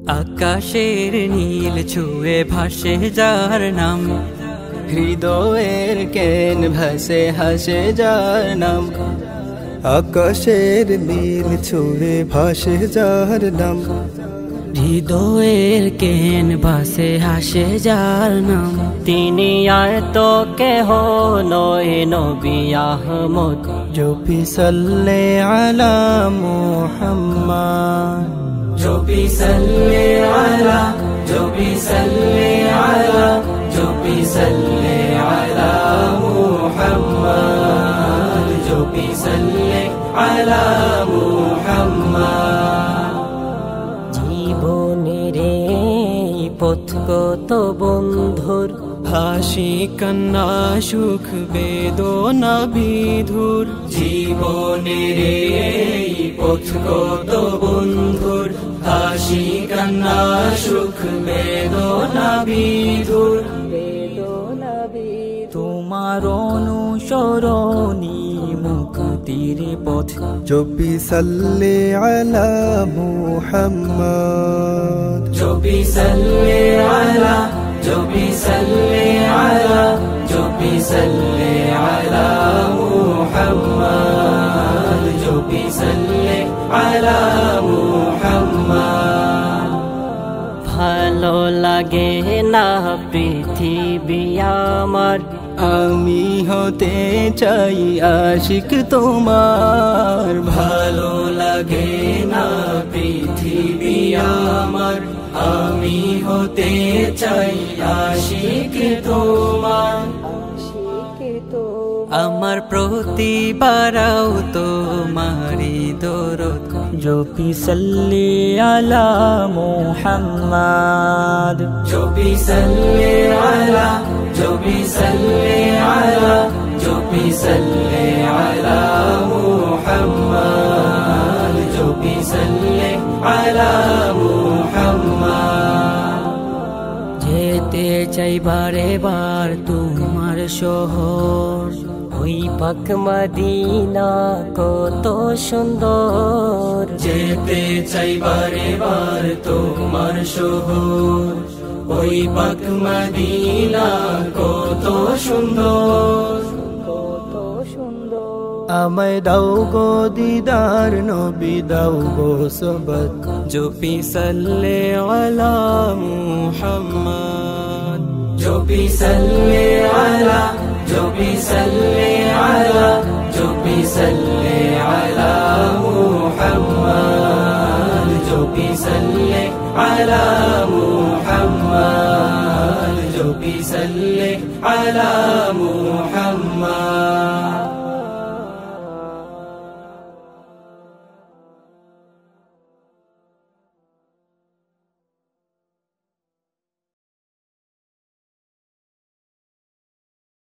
আকাশের নীল ছুঁয়ে ভাসে যার নাম, হৃদয়ের কেন ভাসে হাসে যার নাম। আকাশের নীল ছুঁয়ে ভাসে যার নাম, হৃদয়ের কেন ভাসে হাসে যার নাম। তিনি আর তো কেহ নয় নবী আহমদ, জপি সাল্লে আলা মুহাম্মদ, জপি সাল্লে আলা, জপি সাল্লে আলা, জপি সাল্লে আলা মুহাম্মদ, জপি সাল্লে আলা মুহাম্মদ। জীবনের পথ কত বন্ধুর, হাসি কান্না সুখ বেদনা বিধুর। জীবনের পথ কত বন্ধুর, হাসি কান্না সুখ বেদনা বিধুর। তোমার অনুসরণী মুক্তির পথ, জপি সাল্লে আলা মুহাম্মদ, জপি সাল্লে আলা, জপি সাল্লে আলা, জপি সাল্লে আলা মুহাম্মদ, জপি সাল্লে আলা মুহাম্মদ। ভালো লাগে না পৃথিবী আমার, আমি হতে চাই আশিক তোমার। ভালো লাগে না পৃথিবী আমার, আমি হতে চাই আশিক তোমার। আমার প্রতি বারাও তোমারি দরদ, জপি সাল্লি আলা মুহাম্মদ, জপি সাল্লে আলা, জপি সাল্লে আলা, জপি সাল্লে আলা মুহাম্মদ, জপি সাল্লে আলা মুহাম্মদ। যেতে চাই বারে বার তোমার শহর, ওই পাক মদিনা কত সুন্দর। যেতে চাই বারে বার তোমার শহর, ওই পাক মদিনা কত সুন্দর, কত সুন্দর। আমায় দাও গো দিদার নবী, দাও গো সবত। জপি সাল্লে আলা মুহাম্মদ, জপি সাল্লে আলা, জপি সাল্লে আলা, জপি সাল্লে আলা মুহাম্মদ, জপি সাল্লে আলা মুহাম্মদ, জপি সাল্লে আলা মুহাম্মদ।